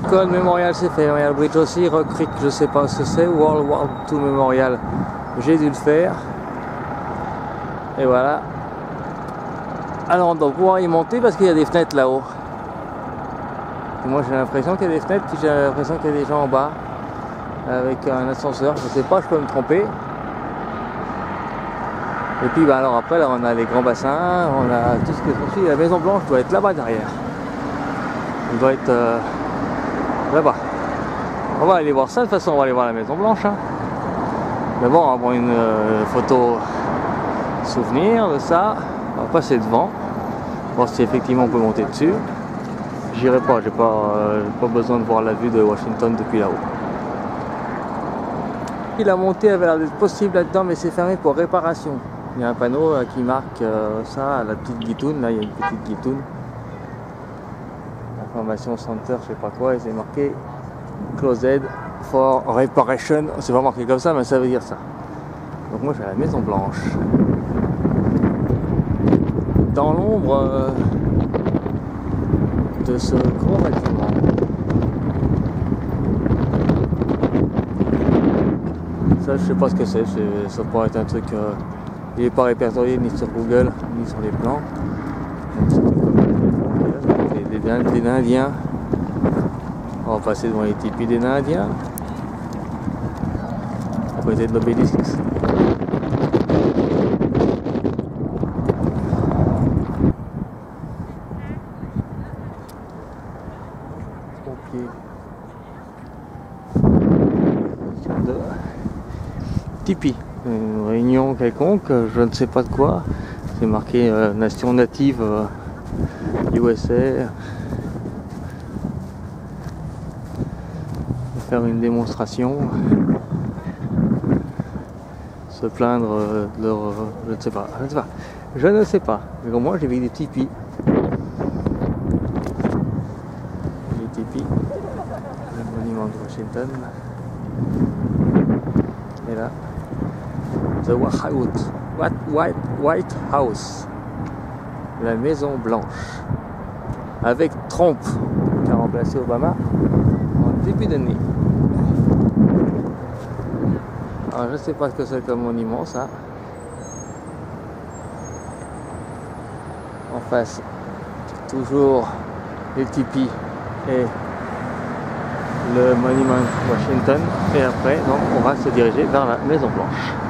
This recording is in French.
Lincoln Memorial c'est fait, Memorial Bridge aussi, Rock Creek je sais pas ce que c'est, World War II Memorial j'ai dû le faire. Et voilà. Alors on doit pouvoir y monter parce qu'il y a des fenêtres là-haut. Moi j'ai l'impression qu'il y a des fenêtres, puis j'ai l'impression qu'il y a des gens en bas avec un ascenseur, je sais pas, je peux me tromper. Et puis bah, alors après là on a les grands bassins, on a tout ce que suit. La Maison Blanche doit être là-bas derrière. Elle doit être là-bas. On va aller voir ça, de toute façon on va aller voir la Maison Blanche. Hein. Mais bon, on va prendre une photo souvenir de ça. On va passer devant, voir si effectivement on peut monter dessus. J'irai pas, j'ai pas besoin de voir la vue de Washington depuis là-haut. La montée avait l'air d'être possible là-dedans, mais c'est fermé pour réparation. Il y a un panneau qui marque ça, la petite guitoune, là il y a une petite guitoune. Information center, je sais pas quoi, et c'est marqué Closed for Reparation. C'est pas marqué comme ça, mais ça veut dire ça. Donc moi je suis à la Maison Blanche. Dans l'ombre de ce gros bâtiment. Ça je sais pas ce que c'est, ça pourrait être un truc, il n'est pas répertorié ni sur Google ni sur les plans. Des Indiens. On va passer devant les tipis des Indiens. À côté de l'obélisque. De tipi, une réunion quelconque, je ne sais pas de quoi, c'est marqué nation native USA, faire une démonstration, se plaindre de leur, je ne sais pas, mais au moins j'ai vu des tipis. Le monument de Washington. Et là, The White House, la Maison Blanche, avec Trump qui a remplacé Obama en début d'année. Alors je sais pas ce que c'est comme monument ça. En face, toujours les tipis et le monument Washington, et après donc on va se diriger vers la Maison Blanche.